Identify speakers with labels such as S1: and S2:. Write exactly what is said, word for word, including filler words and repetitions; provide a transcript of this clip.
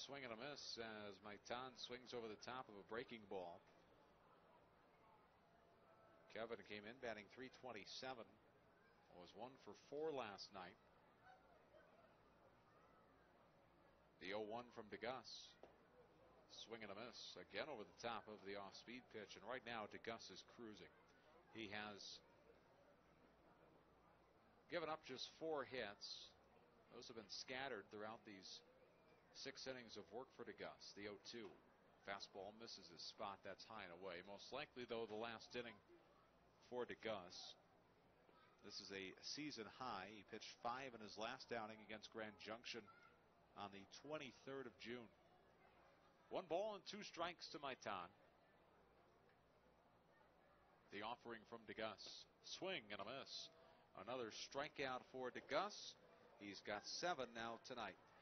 S1: swing and a miss as Maitan swings over the top of a breaking ball. Kevin came in batting three twenty-seven. Was one for four last night. The oh one from DeGus. Swing and a miss again over the top of the off-speed pitch. And right now DeGus is cruising. He has given up just four hits. Those have been scattered throughout these six innings of work for DeGus. The oh two. Fastball misses his spot. That's high and away. Most likely, though, the last inning for DeGus. This is a season high. He pitched five in his last outing against Grand Junction on the twenty-third of June. One ball and two strikes to Maitan. The offering from DeGus. Swing and a miss. Another strikeout for DeGus. He's got seven now tonight.